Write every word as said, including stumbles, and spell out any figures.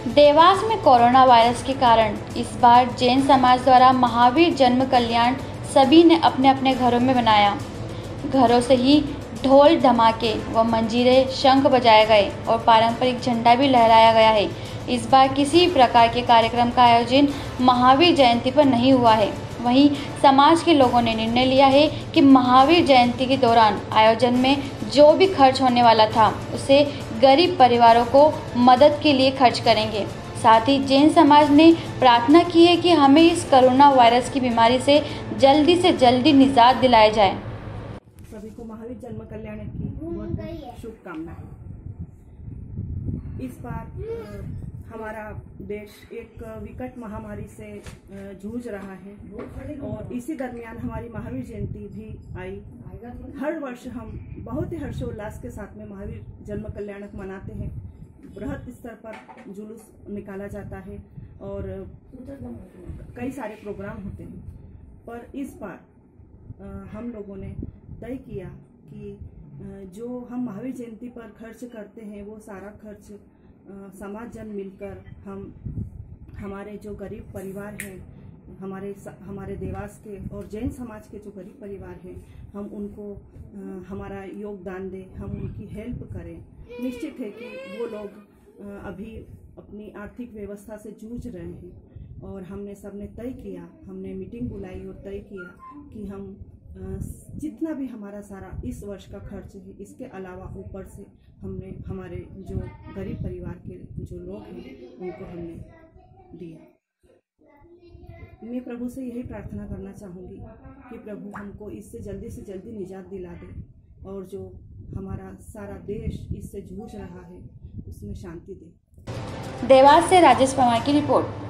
देवास में corona virus के कारण इस बार जैन समाज द्वारा महावीर जन्म कल्याण सभी ने अपने अपने घरों में मनाया। घरों से ही ढोल धमाके व मंजीरे शंख बजाए गए और पारंपरिक झंडा भी लहराया गया है। इस बार किसी प्रकार के कार्यक्रम का आयोजन महावीर जयंती पर नहीं हुआ है। वहीं समाज के लोगों ने निर्णय लिया है कि महावीर जयंती के दौरान आयोजन में जो भी खर्च होने वाला था उसे गरीब परिवारों को मदद के लिए खर्च करेंगे। साथ ही जैन समाज ने प्रार्थना की है कि हमें इस कोरोना वायरस की बीमारी से जल्दी से जल्दी निजात दिलाया जाए। सभी को महावीर जन्म कल्याण की बहुत शुभकामनाएं। इस बार हमारा देश एक विकट महामारी से जूझ रहा है और इसी दरमियान हमारी महावीर जयंती भी आई। हर वर्ष हम बहुत ही हर्षोल्लास के साथ में महावीर जन्म कल्याण मनाते हैं। बृहद स्तर पर जुलूस निकाला जाता है और कई सारे प्रोग्राम होते हैं। पर इस बार हम लोगों ने तय किया कि जो हम महावीर जयंती पर खर्च करते हैं वो सारा खर्च समाज जन मिलकर हम हमारे जो गरीब परिवार हैं, हमारे हमारे देवास के और जैन समाज के जो गरीब परिवार हैं, हम उनको आ, हमारा योगदान दें, हम उनकी हेल्प करें। निश्चित है कि वो लोग अभी अपनी आर्थिक व्यवस्था से जूझ रहे हैं और हमने सबने तय किया, हमने मीटिंग बुलाई और तय किया कि हम जितना भी हमारा सारा इस वर्ष का खर्च है, इसके अलावा ऊपर से हमने हमारे जो गरीब परिवार के जो लोग हैं उनको हमने दिया। मैं प्रभु से यही प्रार्थना करना चाहूँगी कि प्रभु हमको इससे जल्दी से जल्दी निजात दिला दे और जो हमारा सारा देश इससे जूझ रहा है उसमें शांति दे। देवास से राजेश पवार की रिपोर्ट।